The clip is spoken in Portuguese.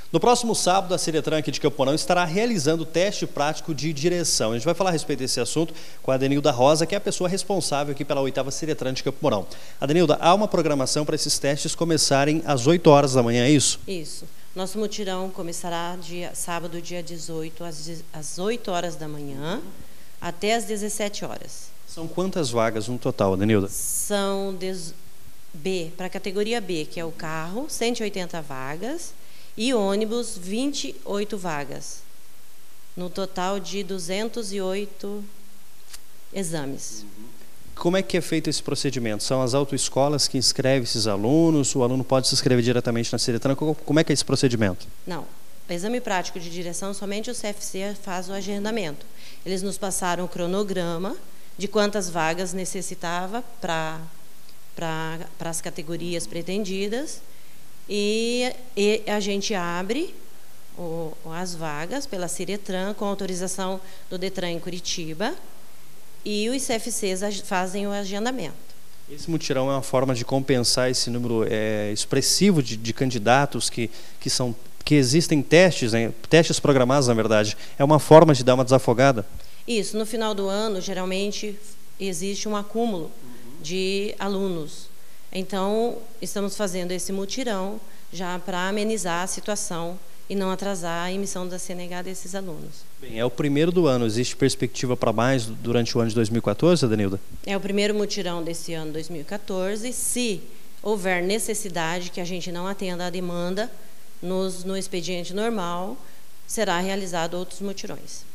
No próximo sábado, a Ciretran aqui de Campo Mourão estará realizando o teste prático de direção. A gente vai falar a respeito desse assunto com a Adenilda Rosa, que é a pessoa responsável aqui pela 8ª Ciretran de Campo Mourão. Adenilda, há uma programação para esses testes começarem às 8 horas da manhã, é isso? Isso. Nosso mutirão começará sábado, dia 18, às 8 horas da manhã, até às 17 horas. São quantas vagas no total, Adenilda? São para a categoria B, que é o carro, 180 vagas, e ônibus, 28 vagas, no total de 208 exames. Como é que é feito esse procedimento? São as autoescolas que inscrevem esses alunos? O aluno pode se inscrever diretamente na Ciretran? Como é que é esse procedimento? Não. O exame prático de direção, somente o CFC faz o agendamento. Eles nos passaram o cronograma de quantas vagas necessitava para as categorias pretendidas, e a gente abre as vagas pela Ciretran com autorização do Detran em Curitiba, e os CFCs fazem o agendamento. Esse mutirão é uma forma de compensar esse número expressivo de candidatos que existem testes, né? Testes programados, na verdade. É uma forma de dar uma desafogada? Isso. No final do ano, geralmente, existe um acúmulo de alunos. Então, estamos fazendo esse mutirão já para amenizar a situação e não atrasar a emissão da CNH desses alunos. Bem, é o primeiro do ano. Existe perspectiva para mais durante o ano de 2014, Adenilda? É o primeiro mutirão desse ano 2014. Se houver necessidade que a gente não atenda a demanda no expediente normal, será realizado outros mutirões.